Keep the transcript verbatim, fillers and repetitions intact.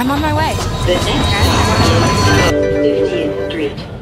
I'm on my way. The next stop is fiftieth Street.